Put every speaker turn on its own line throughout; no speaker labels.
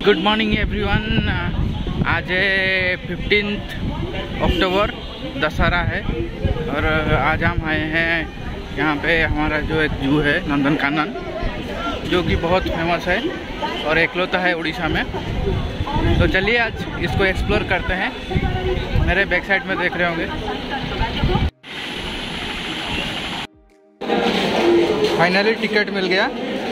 Good morning everyone. आज है 15 अक्टूबर, दशहरा है और आज हम आए हैं यहाँ पे। हमारा जो एक जू है नंदनकानन, जो कि बहुत फेमस है और एकलौता है उड़ीसा में। तो चलिए आज इसको एक्सप्लोर करते हैं। मेरे बैक साइड में देख रहे होंगे। फाइनली टिकट मिल गया।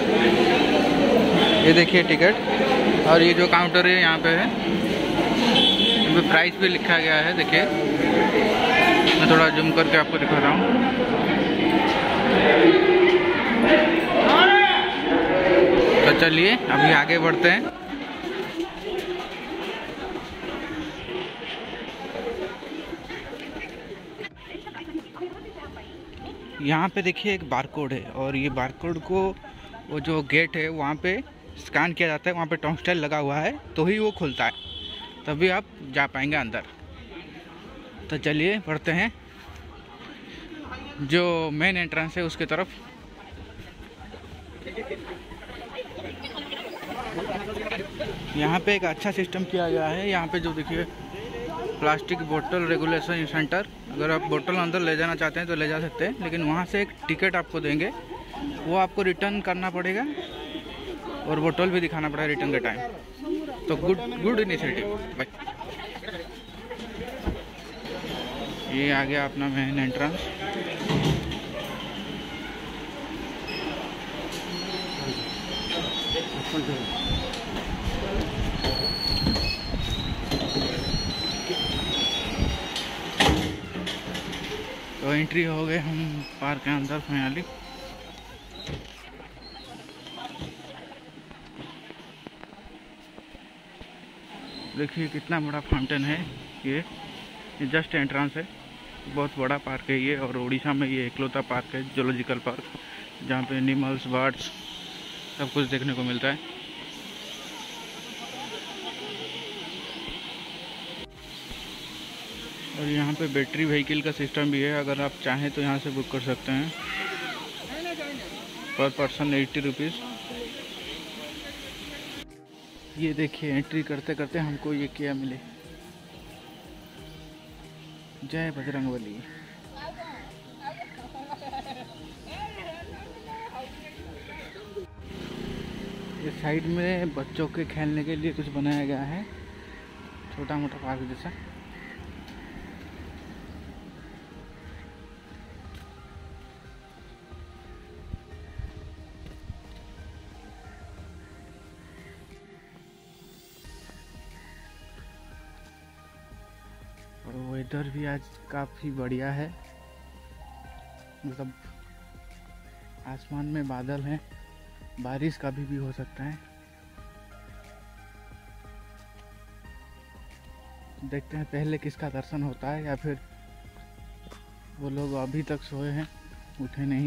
ये देखिए टिकट, और ये जो काउंटर है यहाँ पे है, यहाँ पे प्राइस भी लिखा गया है। देखिए मैं थोड़ा जूम करके आपको दिखा रहा हूँ। तो चलिए अभी आगे बढ़ते हैं। यहाँ पे देखिए एक बारकोड है, और ये बारकोड को वो जो गेट है वहाँ पे स्कैन किया जाता है। वहाँ पे टॉन्स्टाइल लगा हुआ है तो ही वो खुलता है, तभी आप जा पाएंगे अंदर। तो चलिए बढ़ते हैं जो मेन एंट्रेंस है उसके तरफ। यहाँ पे एक अच्छा सिस्टम किया गया है। यहाँ पे जो देखिए प्लास्टिक बोतल रेगुलेशन सेंटर, अगर आप बोतल अंदर ले जाना चाहते हैं तो ले जा सकते हैं, लेकिन वहाँ से एक टिकट आपको देंगे, वो आपको रिटर्न करना पड़ेगा और बोतल भी दिखाना पड़ेगा रिटर्न के टाइम। तो गुड इनिशिएटिव भाई। ये आ गया अपना मेन एंट्रेंस। तो एंट्री हो गए हम पार्क के अंदर फाइनली। देखिए कितना बड़ा फाउंटेन है। ये जस्ट एंट्रेंस है। बहुत बड़ा पार्क है ये, और उड़ीसा में ये एकलौता पार्क है, जूलॉजिकल पार्क, जहाँ पे एनिमल्स, बर्ड्स सब कुछ देखने को मिलता है। और यहाँ पे बैटरी व्हीकल का सिस्टम भी है। अगर आप चाहें तो यहाँ से बुक कर सकते हैं। पर पर्सन 80 रुपीज़। ये देखिए एंट्री करते करते हमको ये क्या मिले, जय बजरंगबली। ये साइड में बच्चों के खेलने के लिए कुछ बनाया गया है, छोटा मोटा पार्क जैसा। और वेदर भी आज काफ़ी बढ़िया है, मतलब आसमान में बादल हैं, बारिश का भी हो सकता है। देखते हैं पहले किसका दर्शन होता है, या फिर वो लोग अभी तक सोए हैं, उठे नहीं।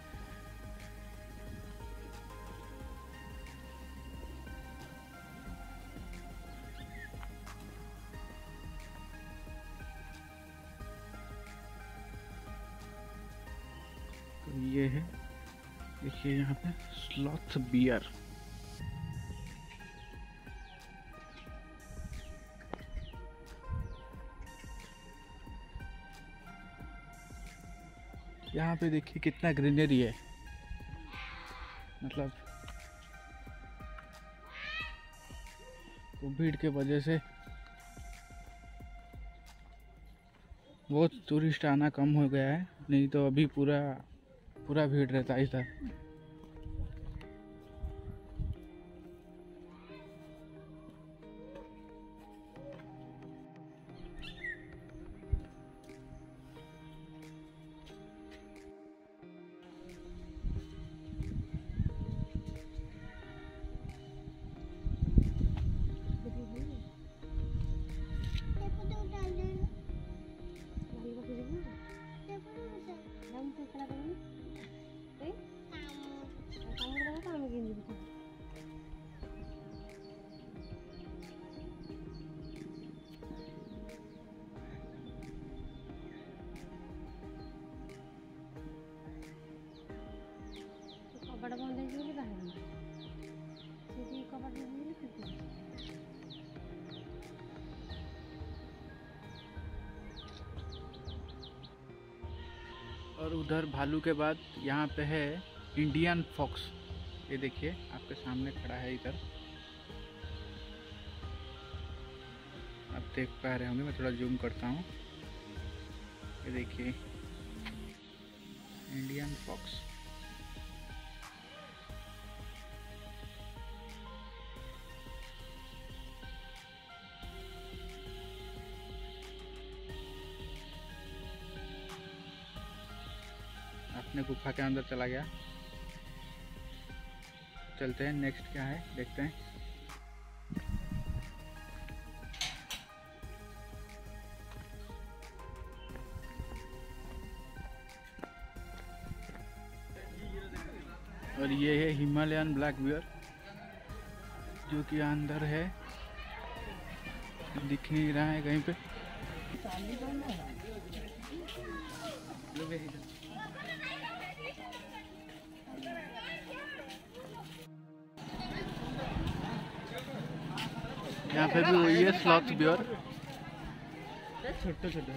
तो ये है, देखिए यहाँ पे स्लॉथ बियर। यहाँ पे देखिए कितना ग्रीनरी है, मतलब कोविड के वजह से बहुत टूरिस्ट आना कम हो गया है, नहीं तो अभी पूरा भीड़ रहता है इधर। और उधर भालू के बाद यहाँ पे है इंडियन फॉक्स। ये देखिए आपके सामने खड़ा है इधर, आप देख पा रहे होंगे। मैं थोड़ा जूम करता हूँ। ये देखिए इंडियन फॉक्स। अपने गुफा के अंदर चला गया। चलते हैं, नेक्स्ट क्या है देखते हैं। और ये है हिमालयन ब्लैक बियर, जो कि अंदर है, दिख नहीं रहा है कहीं पे। यहाँ पे भी वही है स्लॉथ बियर। छोटे छोटे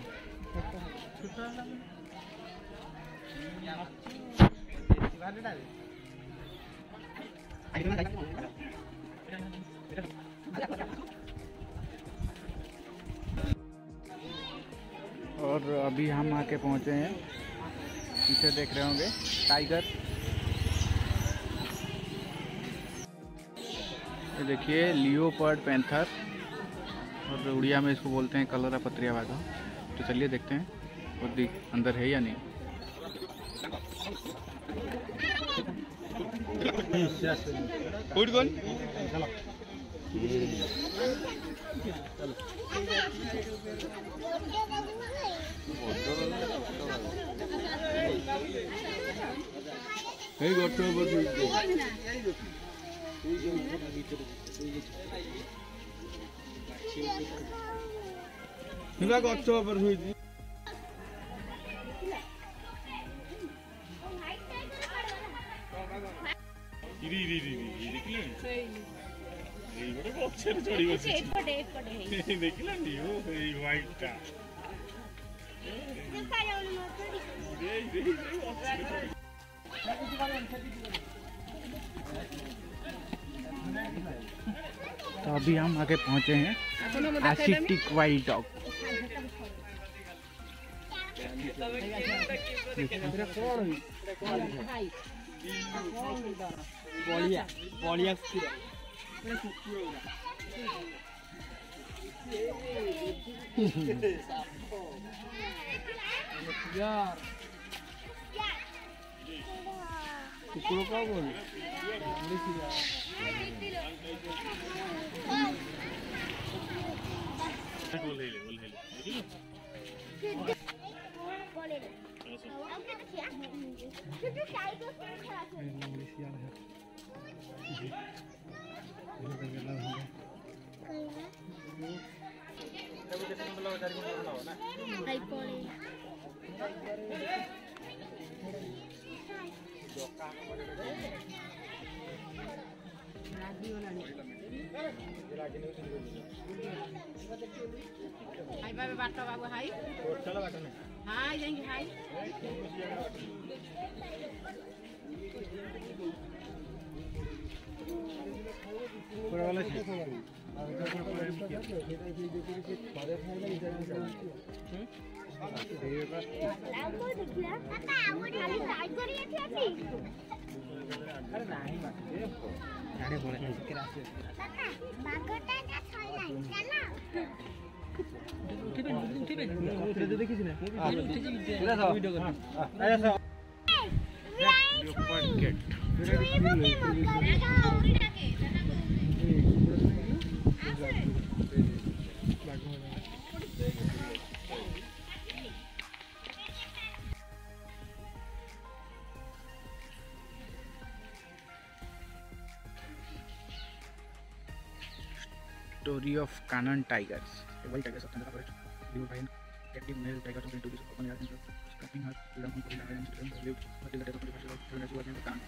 और अभी हम आके पहुंचे हैं, पीछे देख रहे होंगे टाइगर। ये देखिए लियोपर्ड पैंथर, और उड़िया में इसको बोलते हैं कलरा पत्रिया वाघा। तो चलिए देखते हैं वो अंदर है या नहीं। गଛ ଉପରେ ହୋଇଛି। तो अभी हम आगे पहुंचे हैं एसिटिक वाइल्ड डॉग। कुकुर का बोल हाय बाबा बाटा बाबू हाय चलो बाटा में हाय जाएंगे हाय पूरा वाला Story of Cannon tigers. A wild tiger of Canada forest lived by a captive male tiger to introduce open air and scrapping her freedom from the island and lived until the death of the first of the was named Cannon.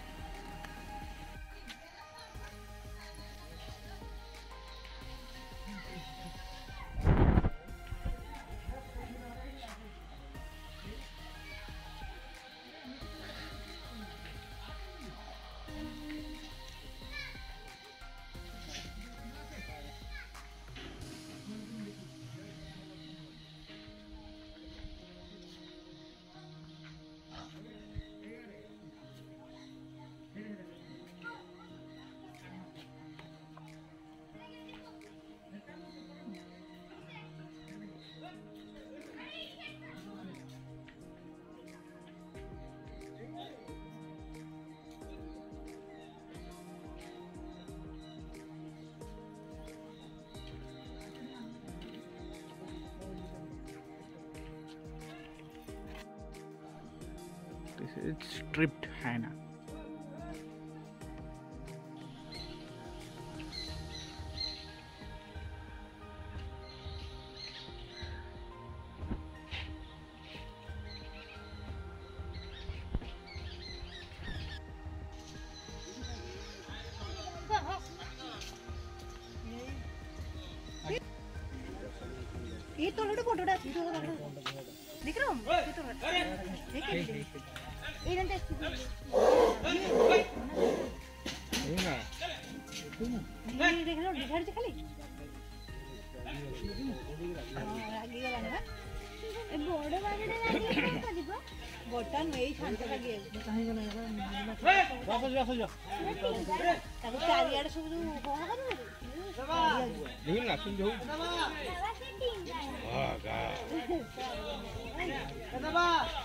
This is striped hyena.
ये तो लोटे photo डाल दिख रहा हूँ ये तो ये नंटे ये देख लो घर से खाली आगे वाला ना ए बॉर्डर वाले ने लगे का दीपा बटन में शांत लगे कहीं का नहीं वापस जा ताको चारियाडे सब कोन करू देखिन ना सुन जो आगा कदबा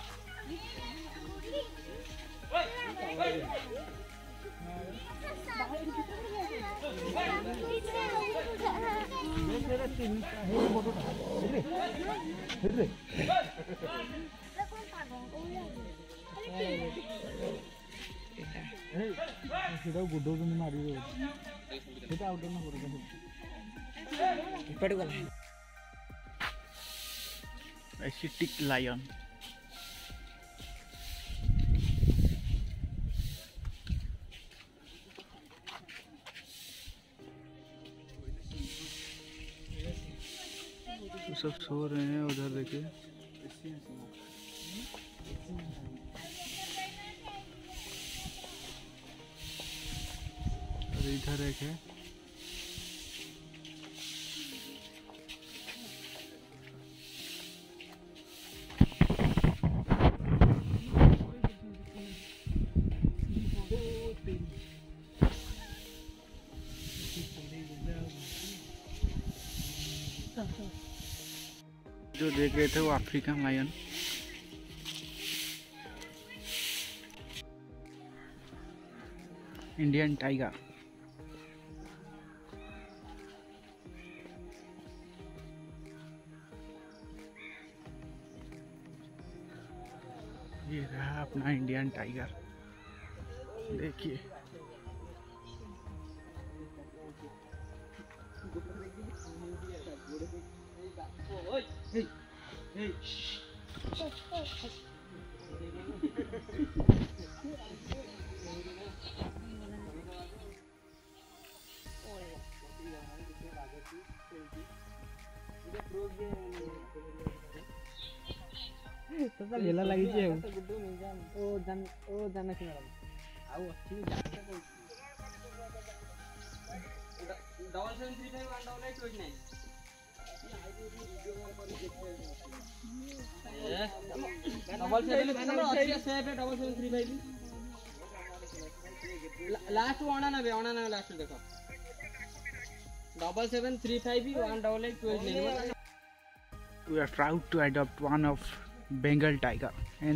एशियाटिक लायन. तो सब सो रहे हैं. उधर देखिए और इधर एक है. जो देख रहे थे वो अफ्रीकन लायन. Indian tiger. ये रहा अपना इंडियन टाइगर. देखिए
तो गेला लगी जे गुड्डू नहीं जान ओ जाना कि मैडम आउ अच्छी जाते को डबल 735 1 लास्ट ओना ना लास्ट देखो 7735 18829.
We are proud to adopt one of Bengal tiger and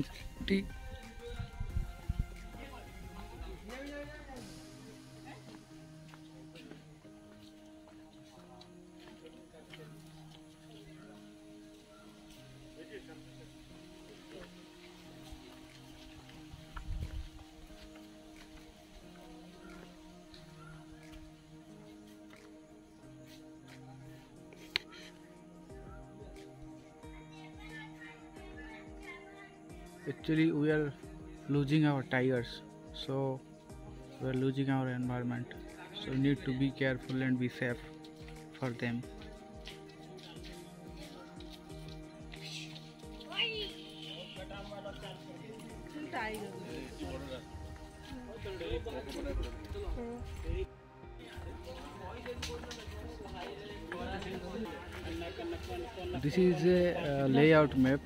actually we are losing our tigers, so we are losing our environment, so we need to be careful and be safe for them. This is a layout map.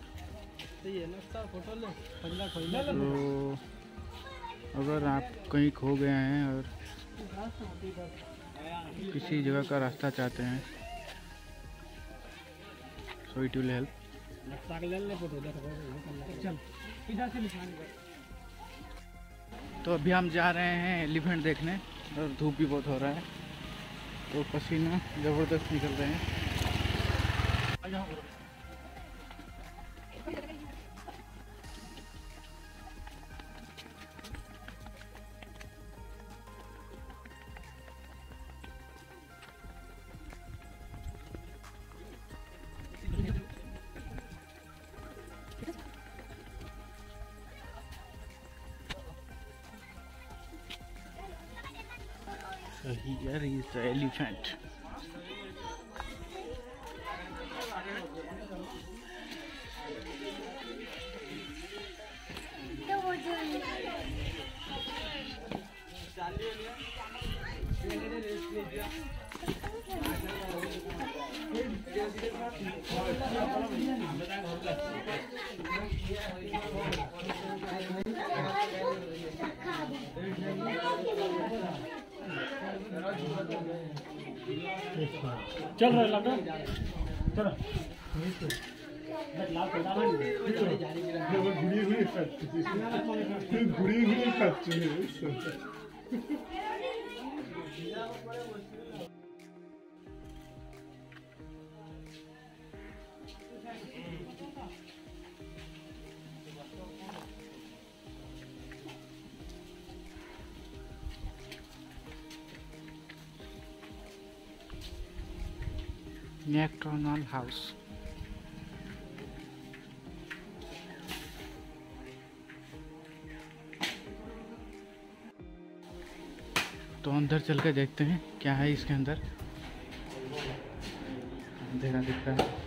तो अगर आप कहीं खो गए हैं और किसी जगह का रास्ता चाहते हैं, so it will help. तो अभी हम जा रहे हैं एलिफेंट देखने और धूप भी बहुत हो रहा है तो पसीना ज़बरदस्त निकल रहे हैं. So here is the elephant.
चल रहा लगा चलो
मैकडॉनल्ड हाउस। तो अंदर चल के देखते हैं क्या है इसके अंदर। अंधेरा दिख रहा है।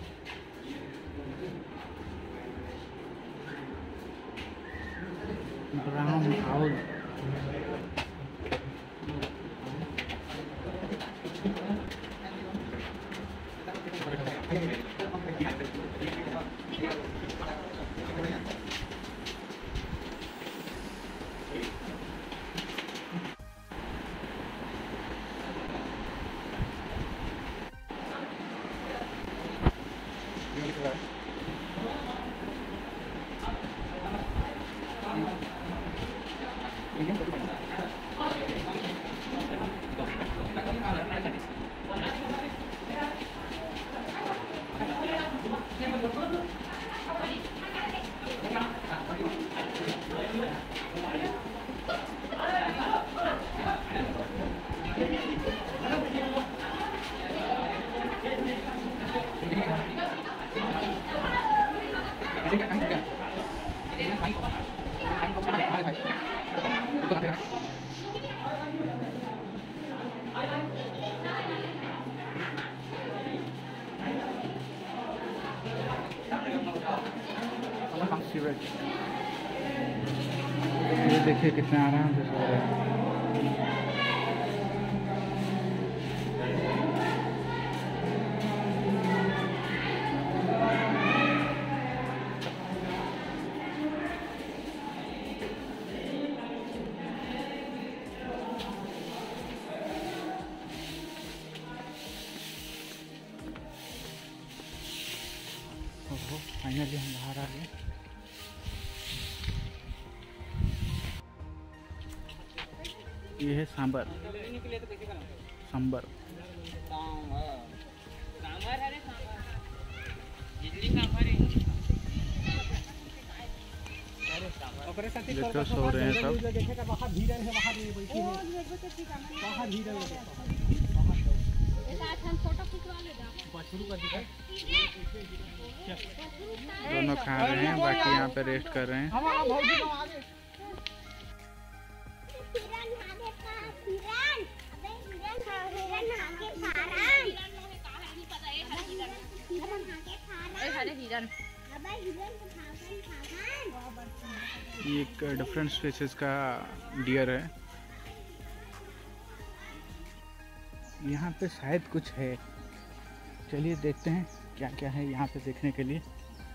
Brown house. ये देखिए कितना आराम से सो रहा है। फाइनली हम बाहर आ गए। ये है सांबर। सांबर देखो सो रहे हैं दोनों खा रहे हैं, बाकी यहाँ पे रेस्ट कर रहे हैं। ये एक डिफरेंट स्पीशीज का डियर है। यहाँ पे शायद कुछ है, चलिए देखते हैं क्या क्या है यहाँ पे देखने के लिए।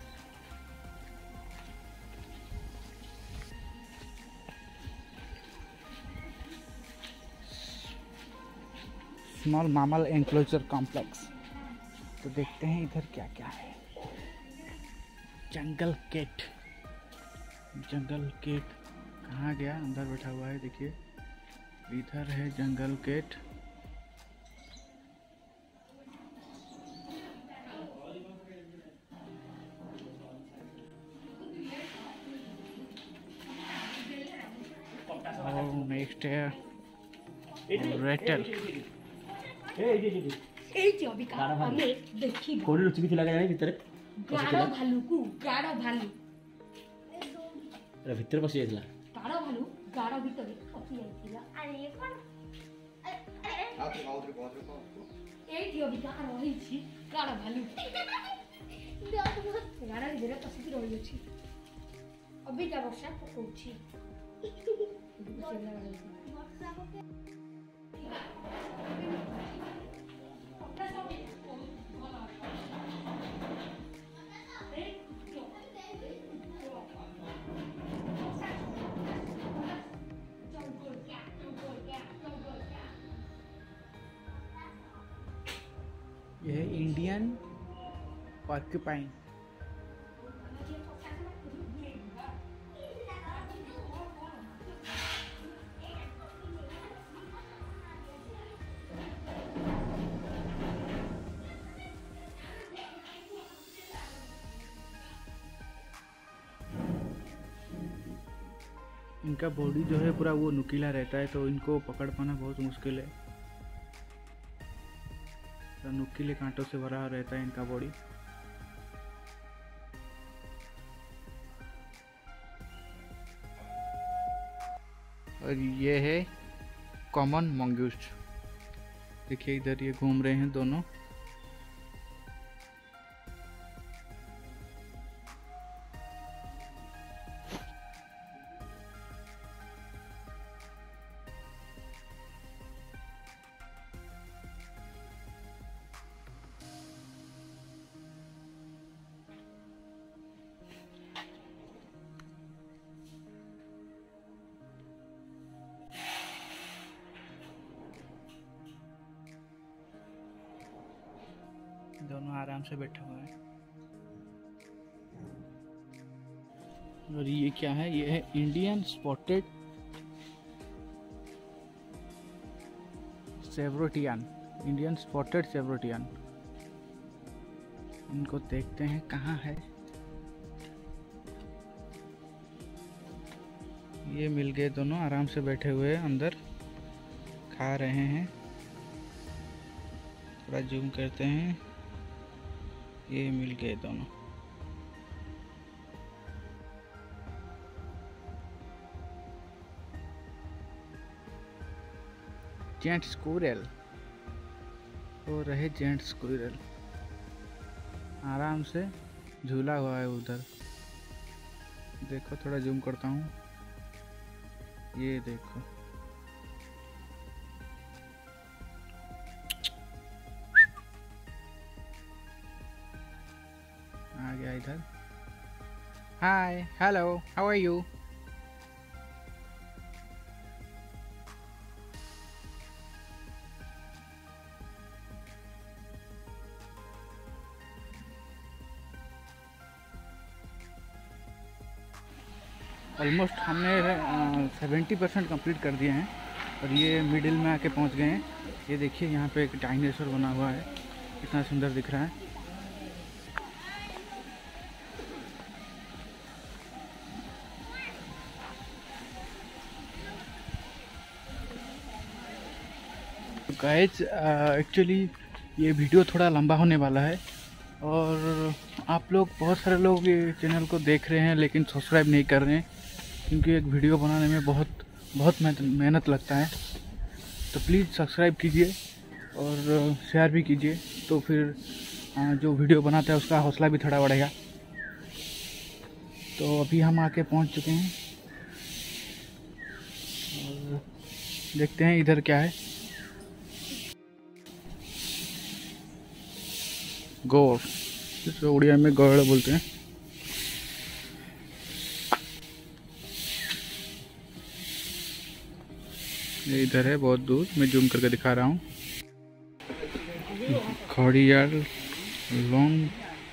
Small mammal enclosure complex. तो देखते हैं इधर क्या क्या है। जंगल केट। जंगल केट कहाँ गया? अंदर बैठा हुआ है, देखिए इधर है जंगल केट। और नेक्स्ट है रेटल।
कोड़ी रुचि भी लगा जाए भीतर
गाढ़ भालू गाढ़ भालू
भीतर पशि जाइला
गाढ़ भालू गाढ़ भीतर पशि जाइला। अरे कोन अरे ଏଇଠି ଅବିକା ରହିଛି କାଳ ଭାଲୁ ଗାଡା ଭିତରେ ପଶିକି ରହିଅଛି। ଅବିକା ବର୍ଷା ପକଉଛି।
यह है इंडियन porcupine। इनका बॉडी जो है पूरा वो नुकीला रहता है, तो इनको पकड़ पाना बहुत मुश्किल है। तो नुकीले कांटों से भरा रहता है इनका बॉडी। और ये है कॉमन मंगूस्ट। देखिए इधर ये घूम रहे हैं दोनों। दोनों आराम से बैठे हुए हैं। और ये क्या है? ये है इंडियन स्पॉटेड सेब्रोटियन। इंडियन स्पॉटेड सेब्रोटियन। इनको देखते हैं कहाँ है। ये मिल गए दोनों, आराम से बैठे हुए अंदर खा रहे हैं। थोड़ा जूम करते हैं। ये मिल गए दोनों। जेंट स्क्विरल हो रहे, जेंट स्क्विरल आराम से झूला हुआ है उधर। देखो थोड़ा जूम करता हूँ, ये देखो। आ गया इधर। Hi, hello, how are you? Almost हमने 70% कंप्लीट कर दिए हैं और ये मिडिल में आके पहुंच गए हैं। ये देखिए यहाँ पे एक डायनासोर बना हुआ है, कितना सुंदर दिख रहा है। गाइस एक्चुअली ये वीडियो थोड़ा लंबा होने वाला है और आप लोग, बहुत सारे लोग ये चैनल को देख रहे हैं लेकिन सब्सक्राइब नहीं कर रहे हैं, क्योंकि एक वीडियो बनाने में बहुत मेहनत लगता है। तो प्लीज़ सब्सक्राइब कीजिए और शेयर भी कीजिए, तो फिर जो वीडियो बनाता है उसका हौसला भी थोड़ा बढ़ेगा। तो अभी हम आके पहुंच चुके हैं और देखते हैं इधर क्या है। गौर, जिसे उड़िया में गौड़ बोलते हैं। ये इधर है, बहुत दूर, मैं जूम करके दिखा रहा हूँ। घड़ियाल लॉन्ग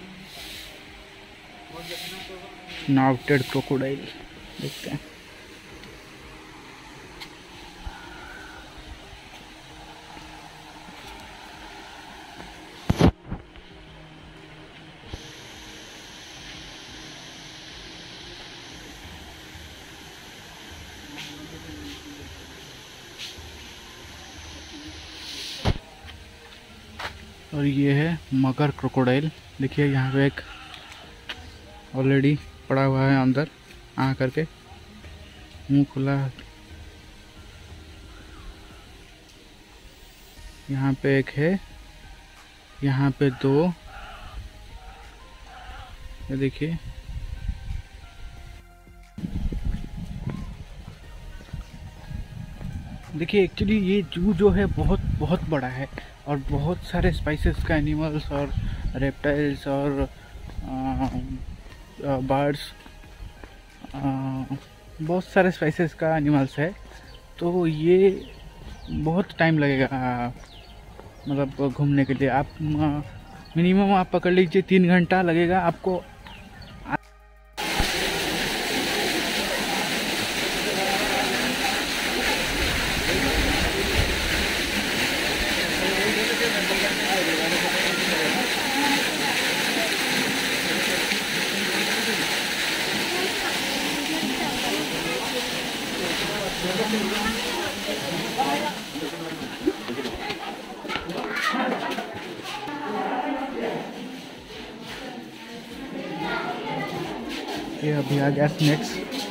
नॉटेड क्रोकोडाइल देखते हैं। और ये है मगर क्रोकोडाइल। देखिए यहाँ पे एक ऑलरेडी पड़ा हुआ है अंदर आ करके, मुंह खुला। यहाँ पे एक है, यहाँ पे 2, ये देखिए। देखिए एक्चुअली ये जू जो है बहुत बड़ा है और बहुत सारे स्पाइसेस का एनिमल्स और रेप्टाइल्स और बर्ड्स, बहुत सारे स्पाइसेस का एनिमल्स है। तो ये बहुत टाइम लगेगा मतलब घूमने के लिए। आप मिनिमम आप पकड़ लीजिए 3 घंटा लगेगा आपको। ये अभी आ गया स्नैक्स।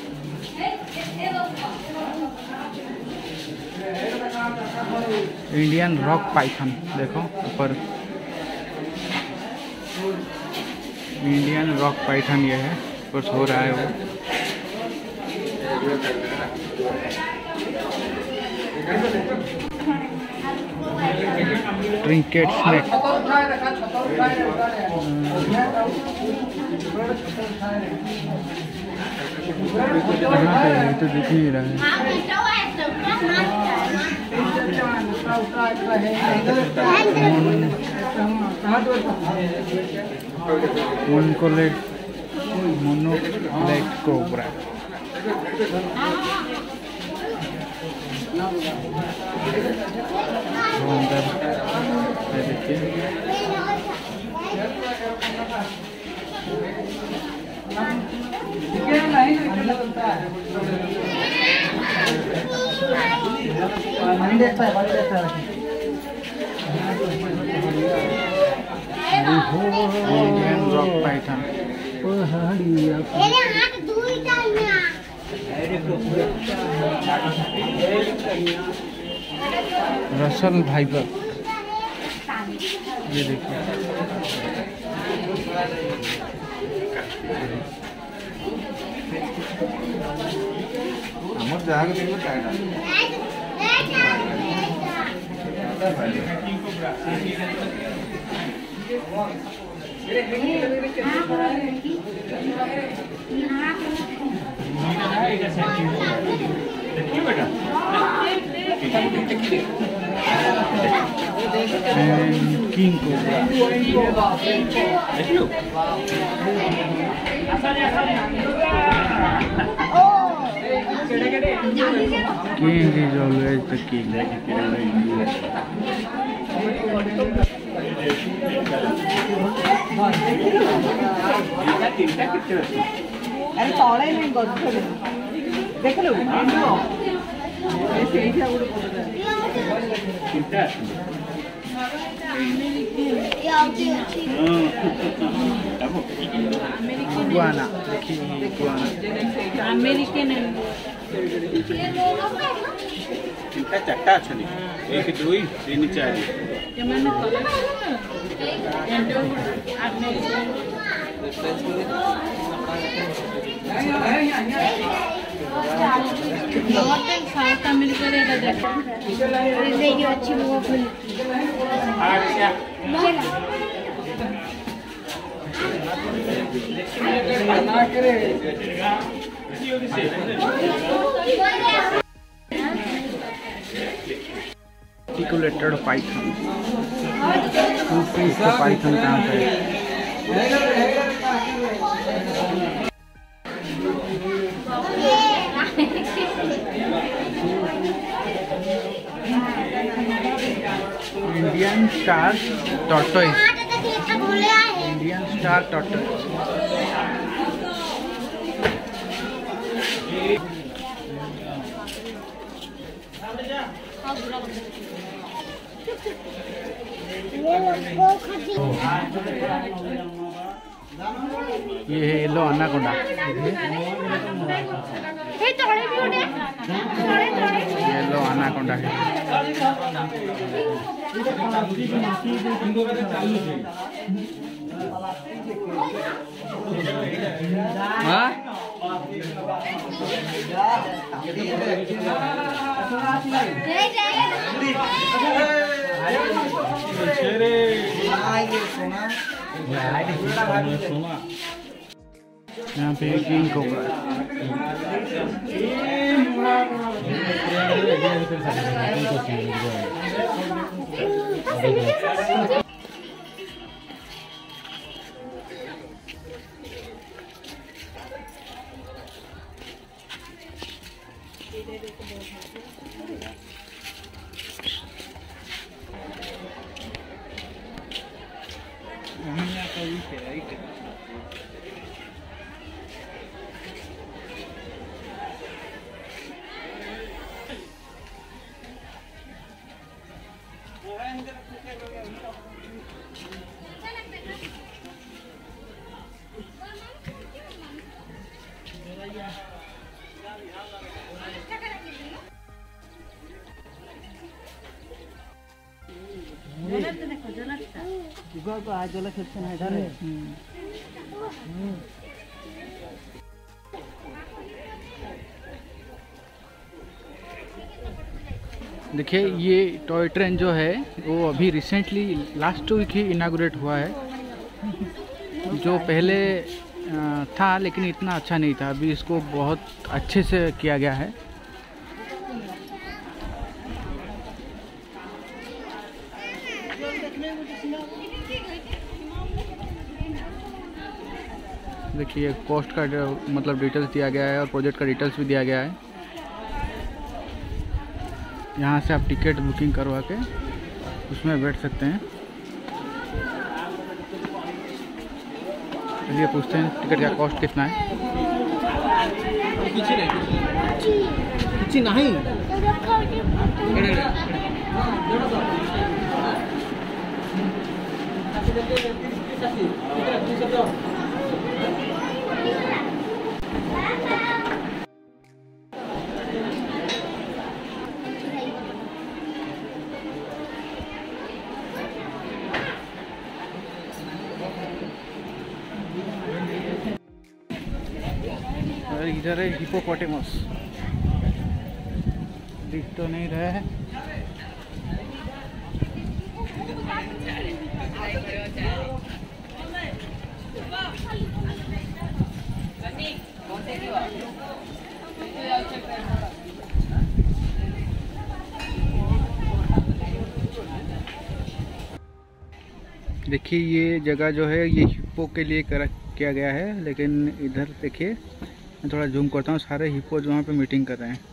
इंडियन रॉक पाइथन, देखो ऊपर इंडियन रॉक पाइथन ये है, कुछ हो रहा है वो। ट्रिंकेट स्नैक, तो दिख नहीं रहा है। Monocled cobra, Indian rock python. Russell viper, ये देखिए। King cobra, king is always the king.
अरे तले नहीं गछ देख लो
Iguana, देखिए iguana।
अमेरिकन
चिंता चार्टा अच्छी 1 2 3 4
South America
articulated python. Python कहाँ पे है? Indian star tortoise, Indian star tortoise. ये है येलो अनाकोंडा, येलो अनाकोंडा है। यहाँ पे किंग कोबरा
तो आज वाला सेक्शन है इधर है।
देखिए ये टॉय ट्रेन जो है वो अभी रिसेंटली लास्ट वीक ही इनागुरेट हुआ है। जो पहले था लेकिन इतना अच्छा नहीं था, अभी इसको बहुत अच्छे से किया गया है। देखिए कॉस्ट का मतलब डिटेल्स दिया गया है और प्रोजेक्ट का डिटेल्स भी दिया गया है। यहाँ से आप टिकट बुकिंग करवा के उसमें बैठ सकते हैं। चलिए पूछते हैं टिकट का कॉस्ट कितना है। और इधर है हिपोपोटेमस, दिख तो नहीं रहा है। देखिए ये जगह जो है ये हिप्पो के लिए किया गया है, लेकिन इधर देखिए मैं थोड़ा जूम करता हूँ, सारे हिप्पो जो वहाँ पे मीटिंग कर रहे हैं।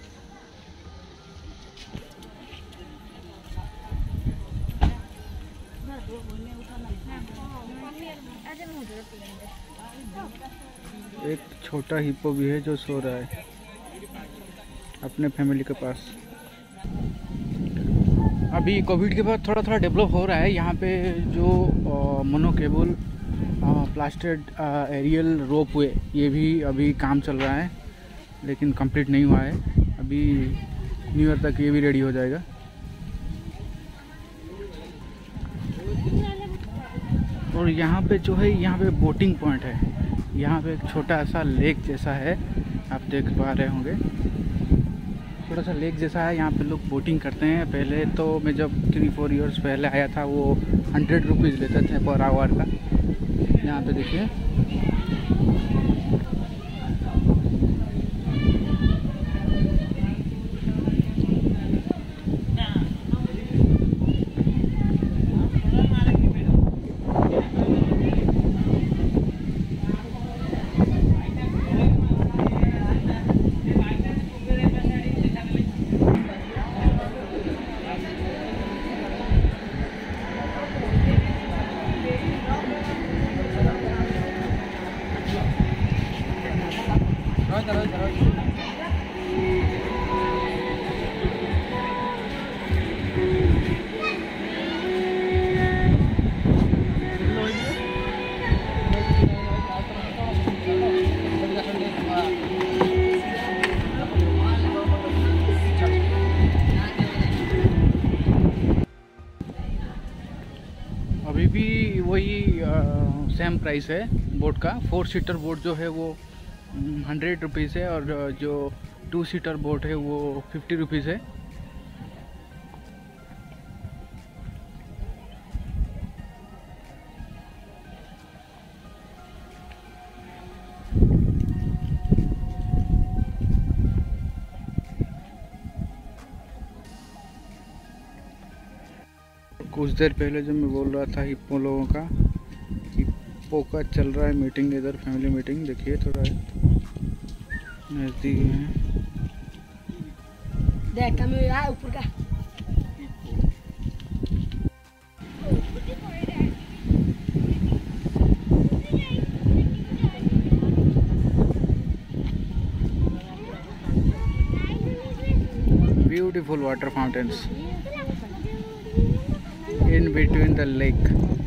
एक छोटा हिप्पो भी है जो सो रहा है अपने फैमिली के पास। अभी कोविड के बाद थोड़ा थोड़ा डेवलप हो रहा है यहाँ पे। जो मोनोकेबल प्लास्टेड एरियल रोपवे ये भी अभी काम चल रहा है, लेकिन कंप्लीट नहीं हुआ है। अभी न्यू ईयर तक ये भी रेडी हो जाएगा। और यहाँ पे जो है यहाँ पे बोटिंग पॉइंट है। यहाँ पे एक छोटा सा लेक जैसा है, आप देख पा रहे होंगे। छोटा सा लेक जैसा है, यहाँ पे लोग बोटिंग करते हैं। पहले तो मैं जब 3-4 इयर्स पहले आया था वो 100 रुपीज़ लेते थे पर आवर का। यहाँ पे देखिए भी वही सेम प्राइस है बोट का। 4 सीटर बोट जो है वो 100 रुपीज़ है और जो 2 सीटर बोट है वो 50 रुपीज़ है। कुछ देर पहले जब मैं बोल रहा था हिप्पो लोगों का, हिप्पो का चल रहा है मीटिंग इधर, फैमिली मीटिंग। देखिए थोड़ा नज़दीक है।
देख कैमरा ऊपर का।
Beautiful water fountains in between the lake.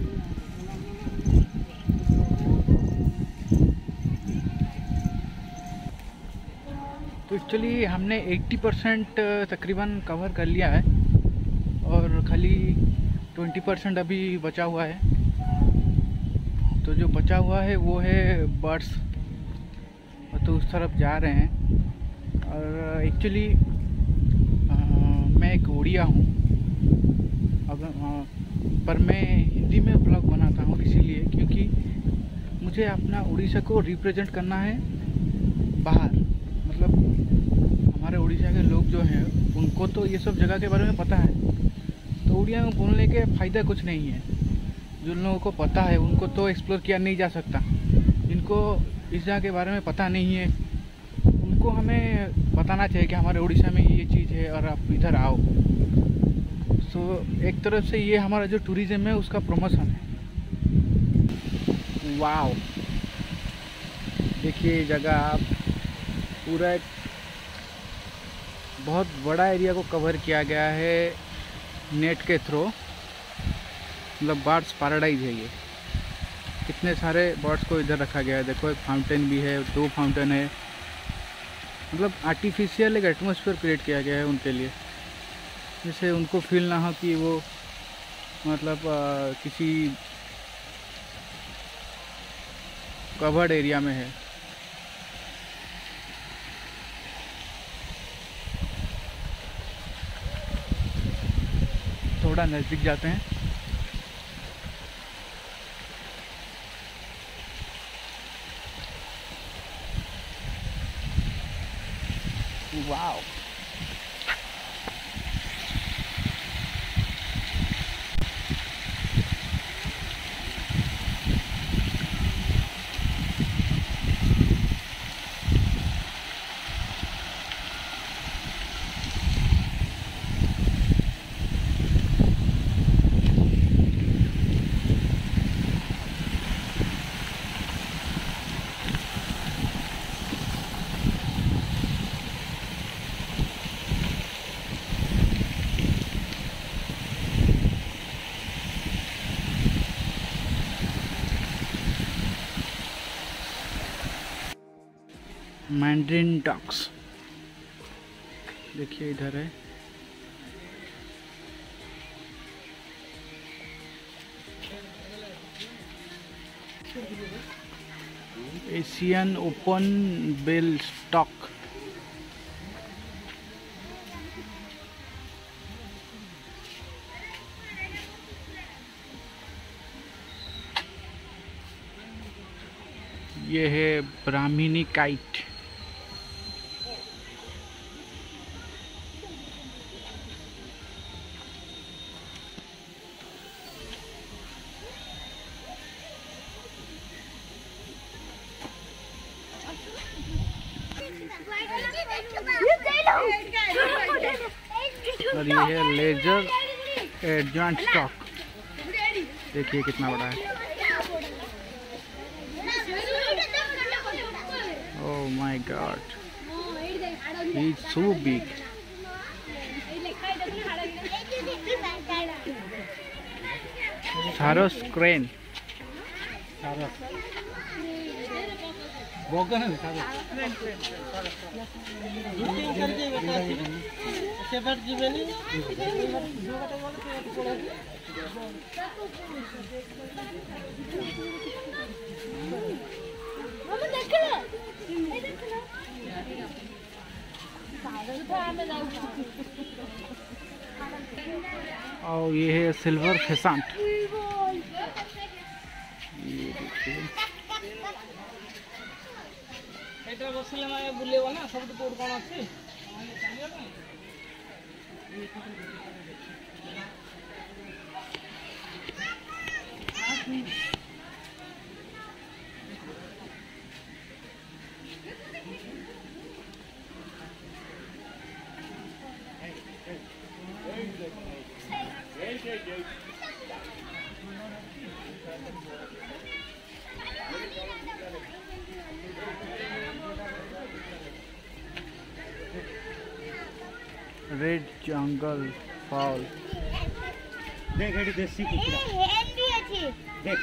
तो एक्चुअली हमने 80% तकरीबन कवर कर लिया है और खाली 20% अभी बचा हुआ है। तो जो बचा हुआ है वो है बर्ड्स, तो उस तरफ जा रहे हैं। और एक्चुअली मैं एक उड़िया हूँ, पर मैं हिंदी में ब्लॉग बनाता हूँ इसीलिए क्योंकि मुझे अपना उड़ीसा को रिप्रेजेंट करना है बाहर। मतलब हमारे उड़ीसा के लोग जो हैं उनको तो ये सब जगह के बारे में पता है, तो उड़िया में बोलने के फ़ायदा कुछ नहीं है। जिन लोगों को पता है उनको तो एक्सप्लोर किया नहीं जा सकता। जिनको इस जगह के बारे में पता नहीं है उनको हमें बताना चाहिए कि हमारे उड़ीसा में ये चीज़ है और आप इधर आओ। तो एक तरफ से ये हमारा जो टूरिज़्म है उसका प्रमोशन है। वाओ, देखिए जगह आप पूरा एक बहुत बड़ा एरिया को कवर किया गया है नेट के थ्रू। मतलब बर्ड्स पैराडाइज है ये। कितने सारे बर्ड्स को इधर रखा गया है। देखो एक फाउंटेन भी है, 2 फाउंटेन है। मतलब आर्टिफिशियल एक एटमॉस्फेयर क्रिएट किया गया है उनके लिए, जैसे उनको फील ना हो कि वो मतलब किसी कवर्ड एरिया में है। थोड़ा नज़दीक जाते हैं। वाओ, मैंड्रिन डॉग्स देखिए इधर है। Asian open bill stork. ये है ब्राह्मणी काइट। और ये है लेजर एडजॉइंट स्टॉक। देखिए कितना बड़ा है। Oh my God, he's so big. Saros crane.
सारस बोगन है सारस करके सेपरेट जीवेली
मम्मी देख लो, ये देख लो।
और ये है सिल्वर फेसांट। ये देखिए
ଏଇଟା ବସିଲେ ମାନେ ବୁଲେଇବ ନା ସବୁଠୁ କୋଉଠି କଣ ଅଛି
रेड जंगल फॉल।
देख एडी देसी कुकुड़ा
हेल्दी अछि
देख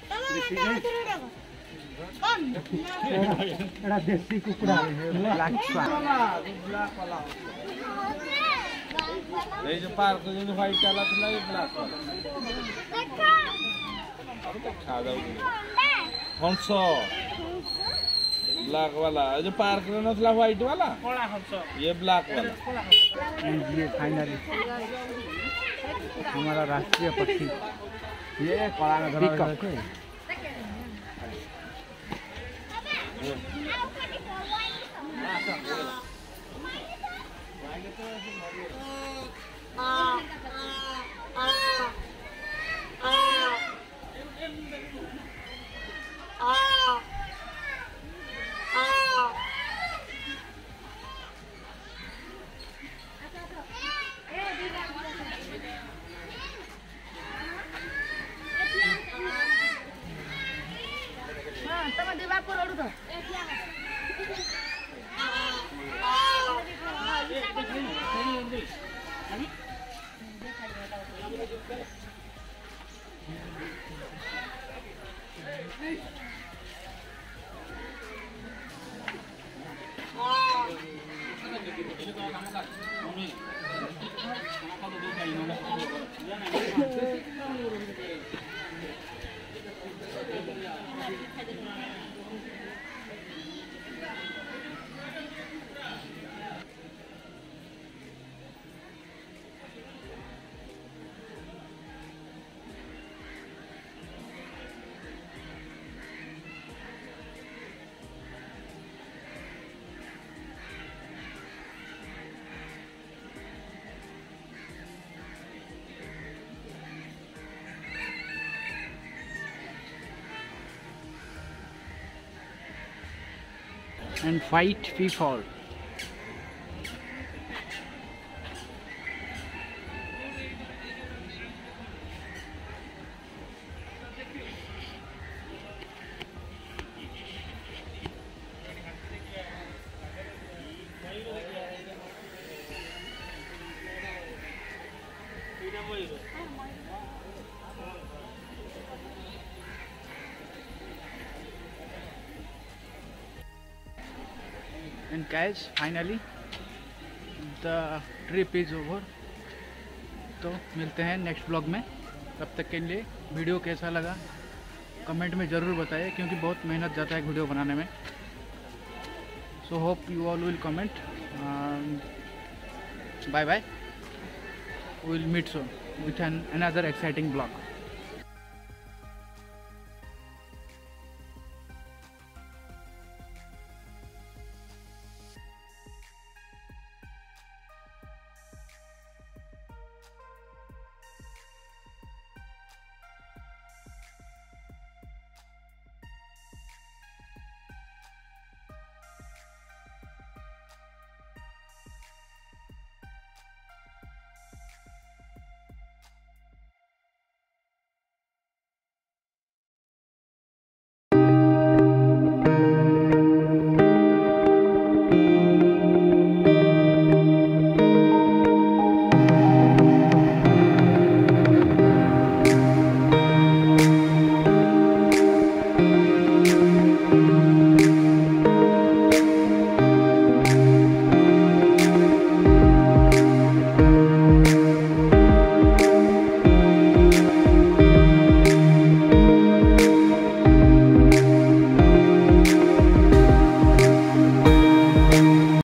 एड़ा देसी कुकुड़ा
ब्लैक स्वान।
ଏ ଯୋଉ ପାର୍କ ଯେମିତି ହ୍ୱାଇଟ୍ ଚାଲା ଥିଲା ଏ ବ୍ଲାକ୍
देखो
ଆଉ ତ ଖା ଯାଉଛି ହଂସ ब्लैक वाला जो पार्क में नथला व्हाइट वाला कोला हंस ये ब्लैक वाला
ये फाइनली हमारा राष्ट्रीय पक्षी
ये कोला में धरा है
तम दिवा पर ओडु तो
and fight we fall. And guys, finally the trip is over. तो मिलते हैं नेक्स्ट ब्लॉग में। तब तक के लिए वीडियो कैसा लगा कमेंट में ज़रूर बताइए, क्योंकि बहुत मेहनत जाता है वीडियो बनाने में। So hope you all will comment. Bye bye, will meet soon with an another exciting blog.